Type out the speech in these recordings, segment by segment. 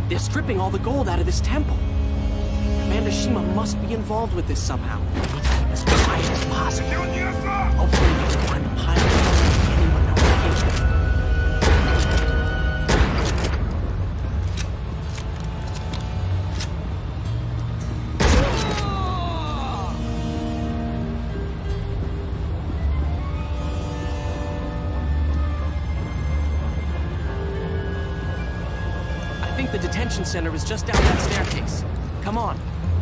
They're stripping all the gold out of this temple. Commander Shima must be involved with this somehow. We need to keep as quiet as possible. Hopefully we can find the pilot before anyone knows anything. I think the detention center is just down that staircase. Come on.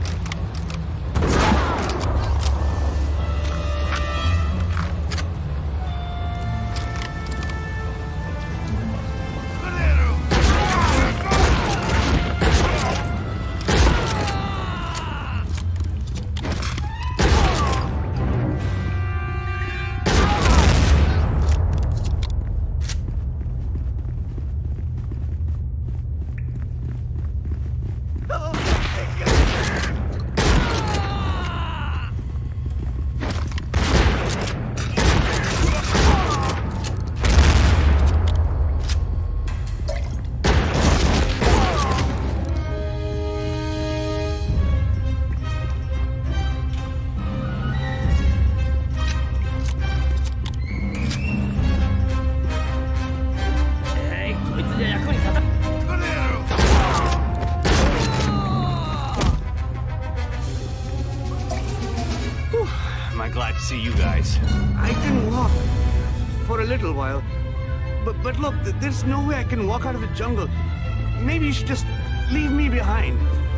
Glad to see you guys. I can walk for a little while, but look, there's no way I can walk out of the jungle. Maybe you should just leave me behind.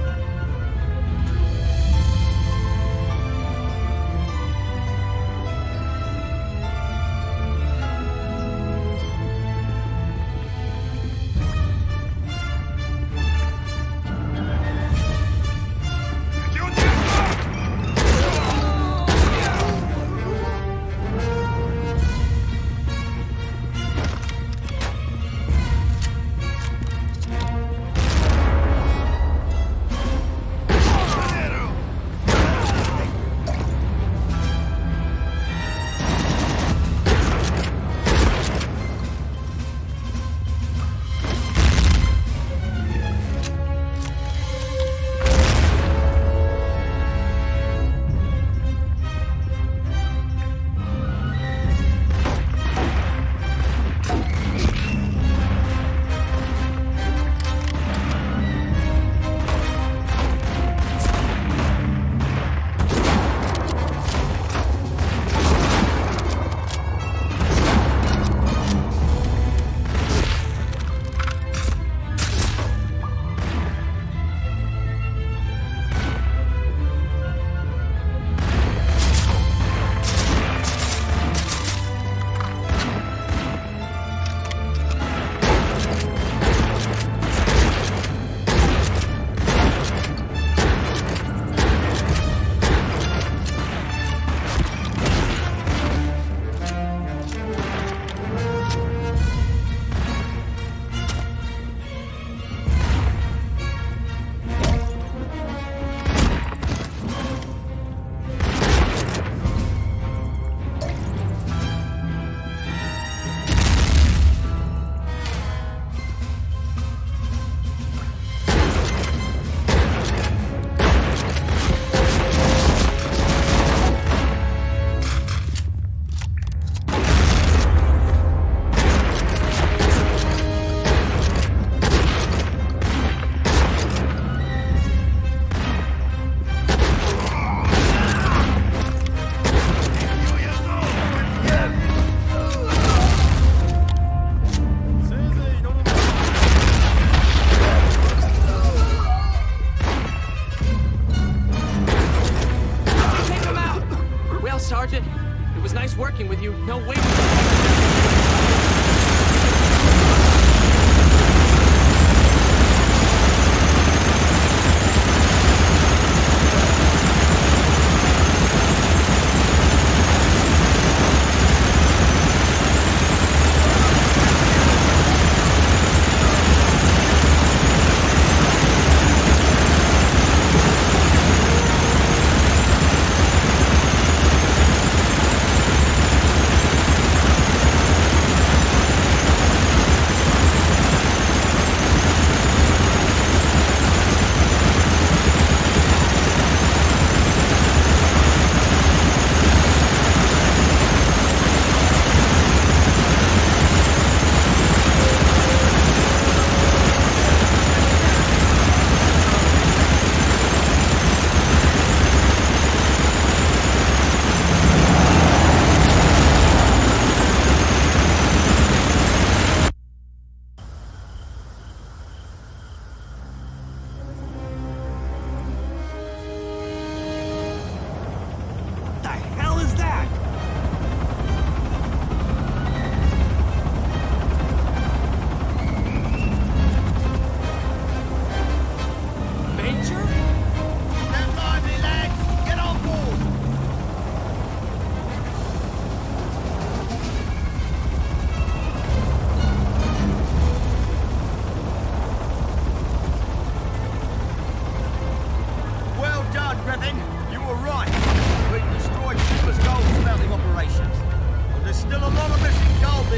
Sergeant. It was nice working with you. No way.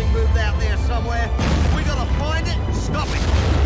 moved out there somewhere. We gotta find it and stop it.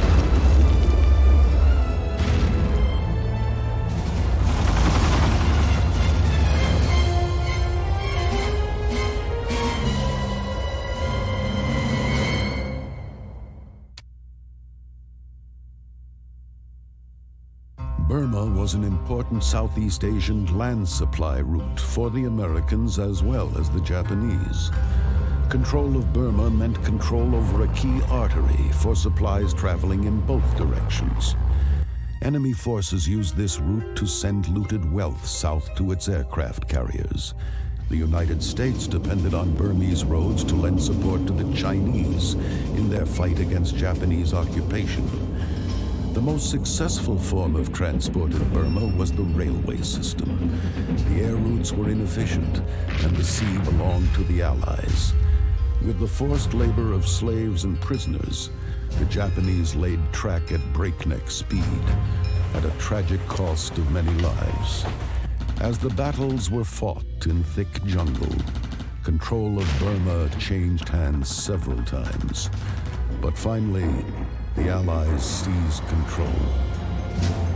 Burma was an important Southeast Asian land supply route for the Americans as well as the Japanese. Control of Burma meant control over a key artery for supplies traveling in both directions. Enemy forces used this route to send looted wealth south to its aircraft carriers. The United States depended on Burmese roads to lend support to the Chinese in their fight against Japanese occupation. The most successful form of transport in Burma was the railway system. The air routes were inefficient, and the sea belonged to the Allies. With the forced labor of slaves and prisoners, the Japanese laid track at breakneck speed, at a tragic cost of many lives. As the battles were fought in thick jungle, control of Burma changed hands several times. But finally, the Allies seized control.